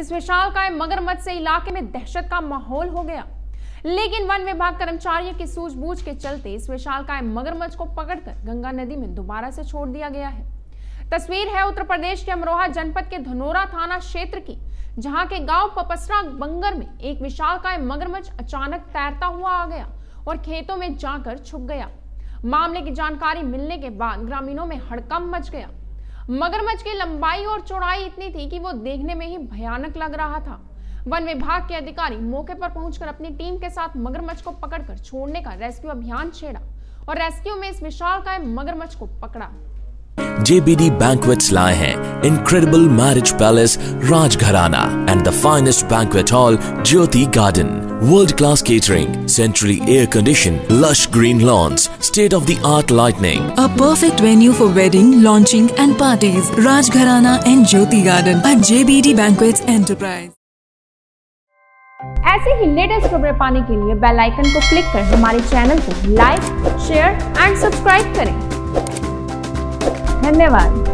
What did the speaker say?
इस विशालकाय मगरमच्छ से इलाके में दहशत का माहौल हो गया, लेकिन वन विभाग कर्मचारियों की सूझबूझ के चलते इस विशालकाय मगरमच्छ को पकड़कर गंगा नदी में दोबारा से छोड़ दिया गया है। तस्वीर है उत्तर प्रदेश के अमरोहा जनपद के धनोरा थाना क्षेत्र की, जहां के गांव पपसरा बंगर में एक विशालकाय मगरमच्छ अचानक तैरता हुआ आ गया और खेतों में जाकर छुप गया। मामले की जानकारी मिलने के बाद ग्रामीणों में हड़कंप मच गया। मगरमच्छ की लंबाई और चौड़ाई इतनी थी कि वो देखने में ही भयानक लग रहा था। वन विभाग के अधिकारी मौके पर पहुंचकर अपनी टीम के साथ मगरमच्छ को पकड़कर छोड़ने का रेस्क्यू अभियान छेड़ा और रेस्क्यू में इस विशालकाय मगरमच्छ को पकड़ा। JBD Banquets लाए हैं incredible marriage palace Rajgharana and the finest banquet hall Jyoti Garden. World-class catering, centrally air-conditioned, lush green lawns, state-of-the-art lighting. A perfect venue for wedding, launching and parties. Rajgharana and Jyoti Garden at JBD Banquets Enterprise. ऐसे ही latest खबरें पाने के लिए bell icon को click कर हमारे channel को like, share and subscribe करें। धन्यवाद।